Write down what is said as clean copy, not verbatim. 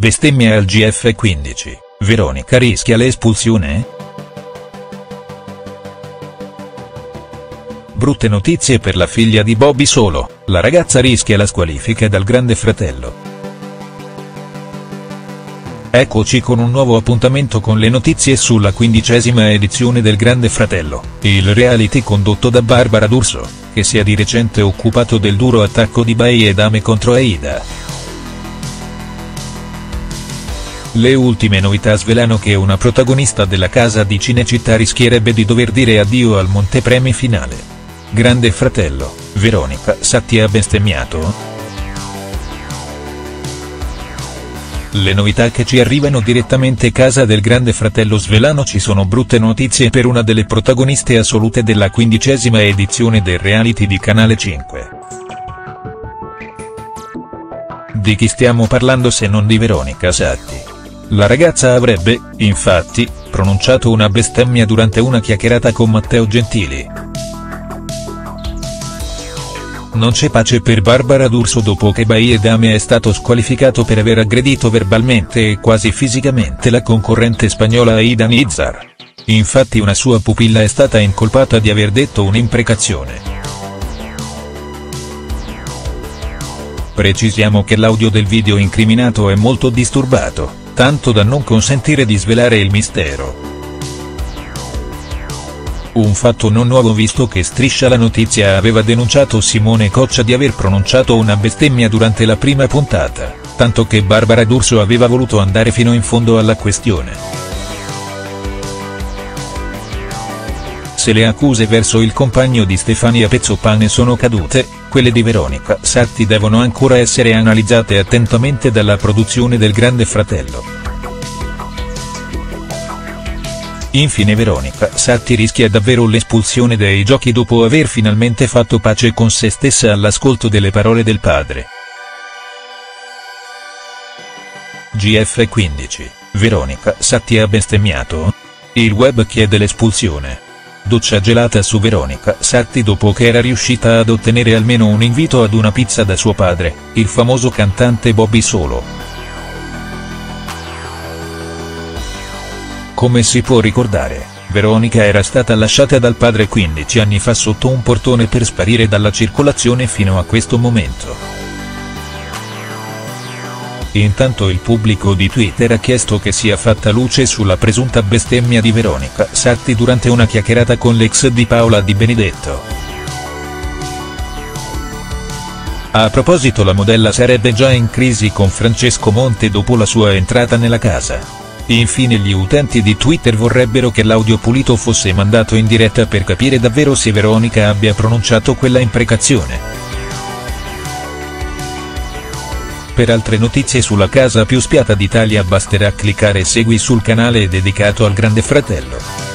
Bestemmia al GF15, Veronica rischia l'espulsione?. Brutte notizie per la figlia di Bobby Solo, la ragazza rischia la squalifica dal Grande Fratello. Eccoci con un nuovo appuntamento con le notizie sulla 15ª edizione del Grande Fratello, il reality condotto da Barbara D'Urso, che si è di recente occupato del duro attacco di Bai e Dame contro Aida. Le ultime novità svelano che una protagonista della casa di Cinecittà rischierebbe di dover dire addio al montepremi finale. Grande Fratello, Veronica Satti ha bestemmiato?. Le novità che ci arrivano direttamente casa del Grande Fratello svelano ci sono brutte notizie per una delle protagoniste assolute della 15ª edizione del reality di Canale 5. Di chi stiamo parlando se non di Veronica Satti? La ragazza avrebbe, infatti, pronunciato una bestemmia durante una chiacchierata con Matteo Gentili. Non c'è pace per Barbara D'Urso dopo che Bai e Dame è stato squalificato per aver aggredito verbalmente e quasi fisicamente la concorrente spagnola Aida Nizar. Infatti una sua pupilla è stata incolpata di aver detto un'imprecazione. Precisiamo che l'audio del video incriminato è molto disturbato, tanto da non consentire di svelare il mistero. Un fatto non nuovo visto che Striscia la Notizia aveva denunciato Simone Coccia di aver pronunciato una bestemmia durante la prima puntata, tanto che Barbara D'Urso aveva voluto andare fino in fondo alla questione. Se le accuse verso il compagno di Stefania Pezzopane sono cadute, quelle di Veronica Satti devono ancora essere analizzate attentamente dalla produzione del Grande Fratello. Infine Veronica Satti rischia davvero l'espulsione dai giochi dopo aver finalmente fatto pace con se stessa all'ascolto delle parole del padre. GF15, Veronica Satti ha bestemmiato?. Il web chiede l'espulsione. Doccia gelata su Veronica Satti dopo che era riuscita ad ottenere almeno un invito ad una pizza da suo padre, il famoso cantante Bobby Solo. Come si può ricordare, Veronica era stata lasciata dal padre 15 anni fa sotto un portone per sparire dalla circolazione fino a questo momento. Intanto il pubblico di Twitter ha chiesto che sia fatta luce sulla presunta bestemmia di Veronica Satti durante una chiacchierata con l'ex di Paola Di Benedetto. A proposito, la modella sarebbe già in crisi con Francesco Monte dopo la sua entrata nella casa. Infine gli utenti di Twitter vorrebbero che l'audio pulito fosse mandato in diretta per capire davvero se Veronica abbia pronunciato quella imprecazione. Per altre notizie sulla casa più spiata d'Italia basterà cliccare segui sul canale dedicato al Grande Fratello.